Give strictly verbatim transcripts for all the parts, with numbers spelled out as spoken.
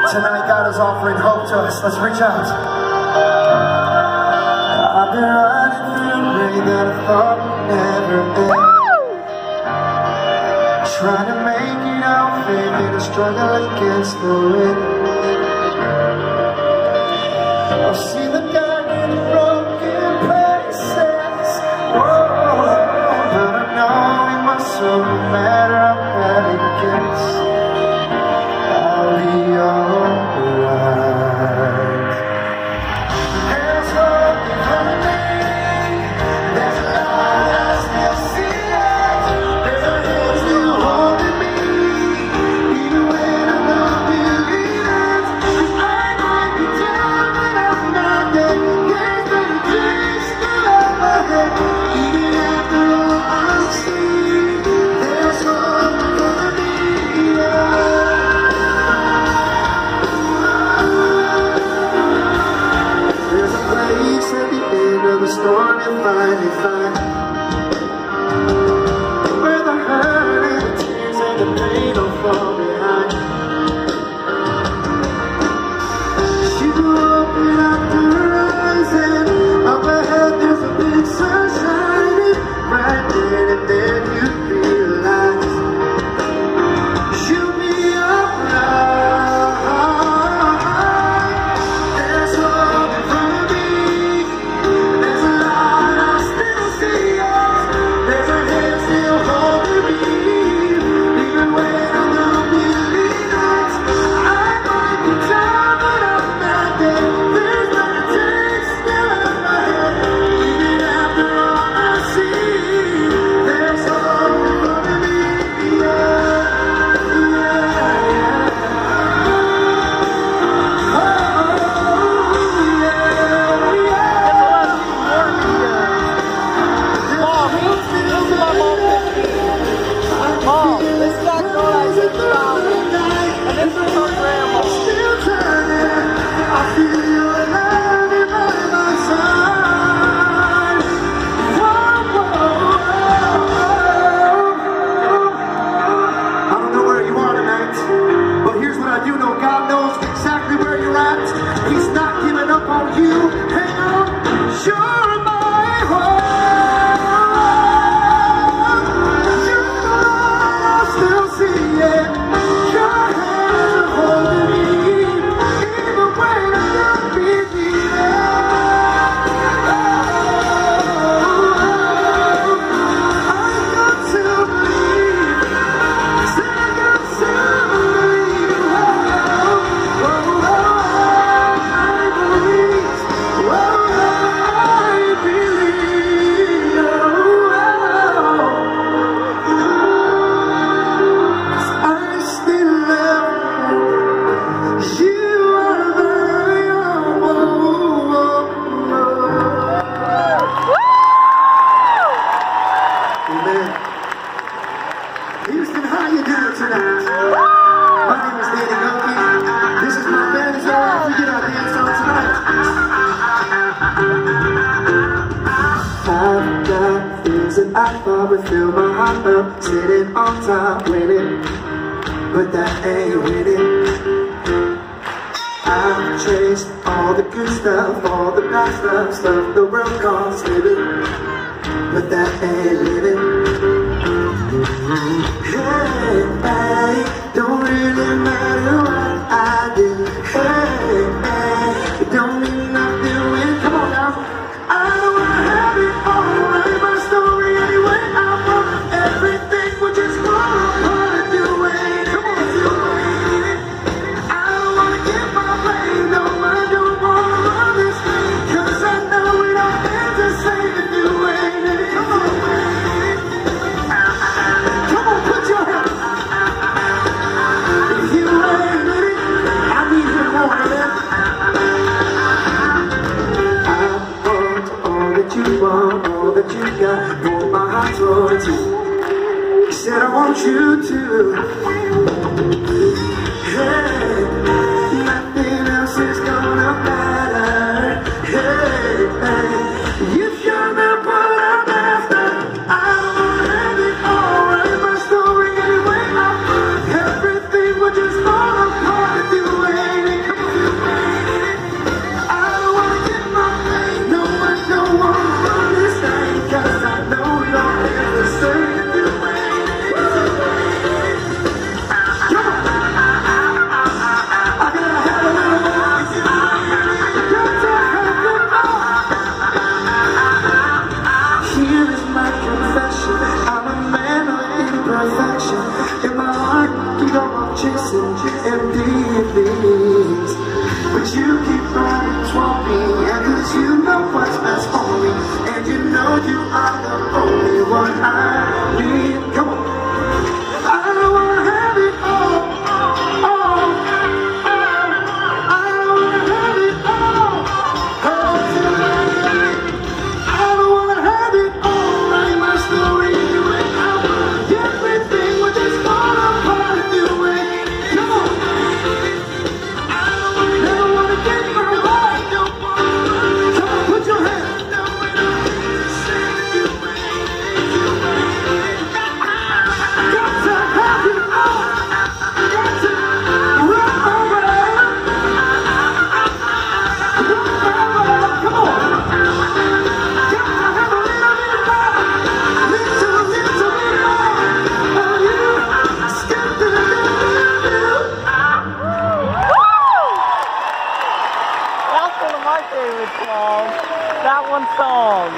Tonight God is offering hope to us. Let's reach out. I've been running through rain that I thought would never end. Trying to make it out, faking a struggle against the wind. I've seen the dark and the broken places. Whoa, but I know in my soul, no matter how bad it gets, I'll be alright. There's hope for me. There's a light I still see it. There's a hand still holding me, even when I'm not believing it. I might be down, but I'm not dead. There's better days still on my head. Even after all I've seen, there's hope for me. There's a place at the end of the storm you finally find, where the hurt and the tears and the pain don't fall behind. You open up the horizon, up ahead there's a big sun shining, right then and then you realize you'll be alright. There's hope for me. There's a light I still see it. There's a hand still holding me, even when I'm not believing it. I might be down, but I'm not dead. There's better days still in my head. Even after all I see, there's hope for me. Yeah, yeah, oh, yeah, Mom, this is that girl I said about, and this is her grandma. still turning. I feel you alive and by my side. Whoa, whoa, whoa. I don't know where you are tonight, but here's what I do know. God knows exactly where you're at. He's not giving up on you. Hang on, you're my home. You're mine, I still see it. Your hands are holding me, even when I'm not believing it. I got to believe. Said I got to believe. Oh, oh, I believe. Oh, I believe. Oh, I still love you. You are my own. Amen. Houston, how you doing tonight? My name is Danny Gunky. This is my band. It's all right if we get our dance on tonight. I've got things that I thought would fill my heart up, sitting on top winning, but that ain't winning. I've chased all the good stuff, all the bad stuff, stuff the world calls living, but that ain't living. Hey, hey, don't really matter what I do. Hey, hey, it don't mean nothing when, come on now. I don't wanna have it all, write my story anyway. I want everything, but just fall apart the way. Come on, do it. I don't wanna get my blame, no, I don't wanna run this thing, 'cause I know it all ends the same if you ain't in it. Come on, baby. Come on, put your hands. If you ain't in it, I need you more than that. I want all that you want, all that you got, pour my heart towards you. Said I want you to. Hey, nothing else is gonna matter. Hey, hey, you've got me what I'm after. I don't wanna have it all, write my story anyway. I everything will just fall apart if you ain't and empty things. But you keep running toward me, and cause you know what's best for me, and you know you are the only one I need. Come on. I don't wanna have it all, all, all. I don't wanna have it all, all tonight. I don't wanna have it all, write my story, do it. I want everything with this fall apart, do it. Come on. I don't never wanna get my heart, don't want. Come on, put your hands. That one song.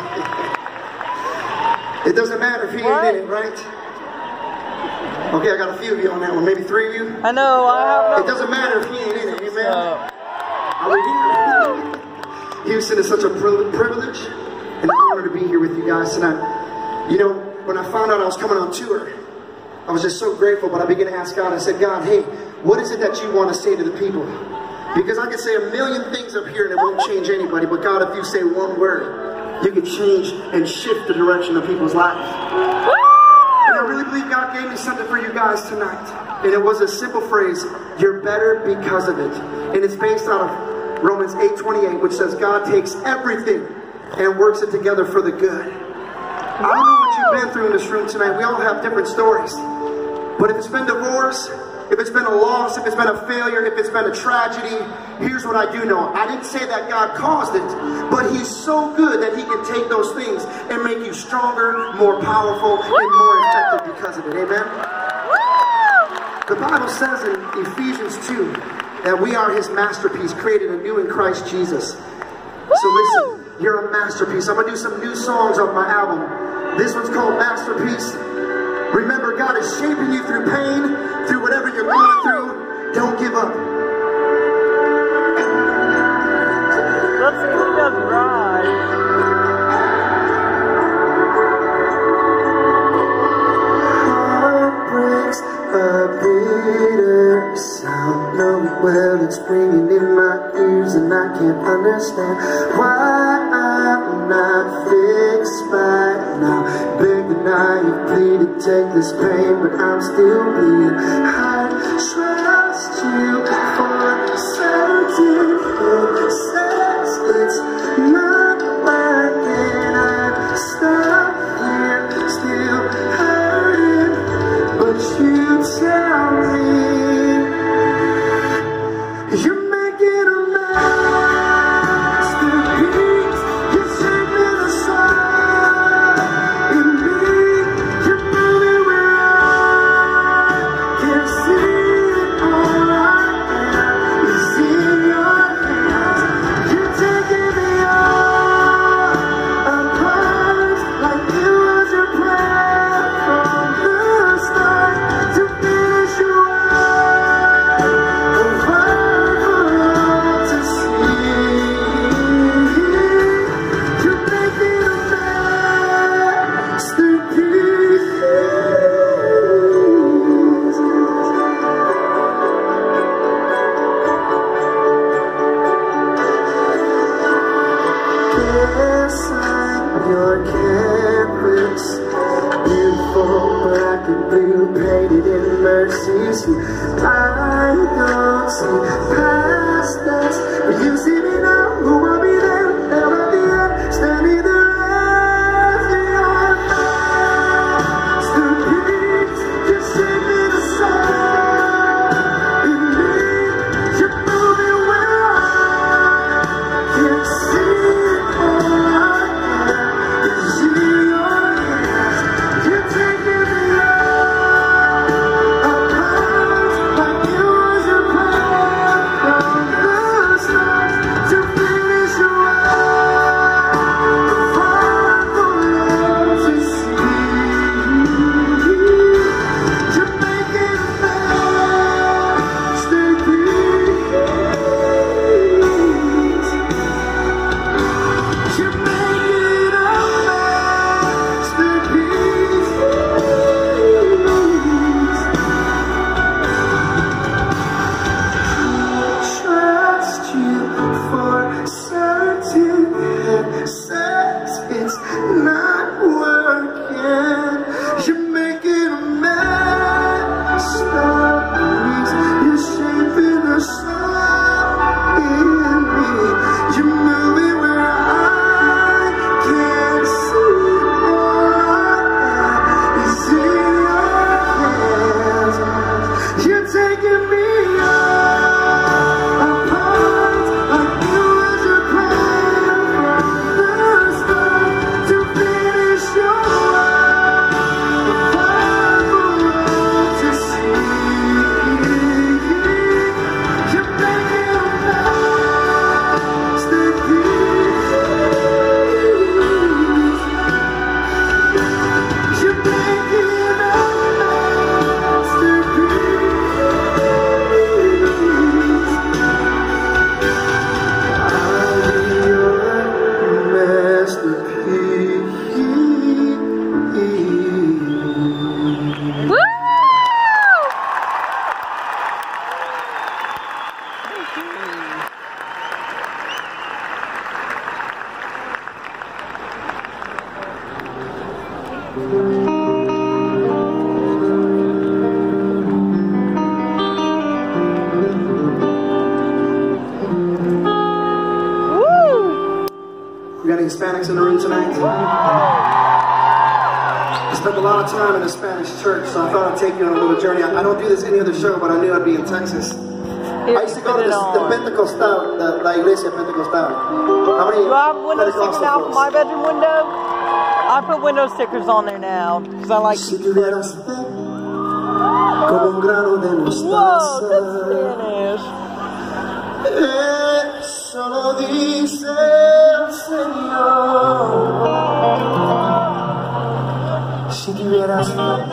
It doesn't matter if he ain't in it, right? Okay, I got a few of you on that one, maybe three of you. I know, I have no... It doesn't matter if he ain't in it, amen? Uh, Are we here? Houston is such a privilege and honor to be here with you guys tonight. You know, when I found out I was coming on tour, I was just so grateful, but I began to ask God, I said, God, hey, what is it that you want to say to the people? Because I can say a million things up here and it won't change anybody, but God, if you say one word, you can change and shift the direction of people's lives. And I really believe God gave me something for you guys tonight. And it was a simple phrase, you're better because of it. And it's based out of Romans eight twenty-eight, which says God takes everything and works it together for the good. I don't know what you've been through in this room tonight. We all have different stories. But if it's been divorce, if it's been a loss, if it's been a failure, if it's been a tragedy, here's what I do know. I didn't say that God caused it, but He's so good that He can take those things and make you stronger, more powerful, and more effective because of it. Amen? The Bible says in Ephesians two that we are His masterpiece, created anew in Christ Jesus. So listen, you're a masterpiece. I'm going to do some new songs off my album. This one's called Masterpiece. Remember, God is shaping you through pain, through whatever you're going through. Don't give up. Let's see who does right. Heart breaks a bitter sound. No, well, it's ringing in my ears, and I can't understand why I'm not fixed by now. Beg the night, you plead to take this pain, but I'm still bleeding. I trust you for certain. It says it's not working. I'm stuck here, still hurting, but you tell me you're making a masterpiece. You send me the sun in me. You're moving where I can't see it. All I am is in your hands. You're taking me all apart, like it was your plan from the start to finish your work. Over for all to see. You're making a masterpiece. Yes, I'm your canvas, beautiful, black and blue, painted in mercy. I don't see past us, but you see me now. Who will be there? There at the end, standing there as your masterpiece. You send me the sun in me. You're moving where I can't see it. All I am is in your hands. You're taking me all apart, like making me a part of you as a plan from the start to finish your work. A powerful world to see. You're making a masterpiece. You're making a We got any Hispanics in the room tonight? I spent a lot of time in a Spanish church, so I thought I'd take you on a little journey. I, I don't do this any other show, but I knew I'd be in Texas. Here, I used to go to the, the Pentecostal, the La Iglesia Pentecostal. How many? Do I have windows sticking out from my bedroom window? I put window stickers on there now, because I like Si tuvieras fe, como un grano de Whoa, that's mostaza. Spanish. Eso lo dice el Señor. Si tuvieras fe.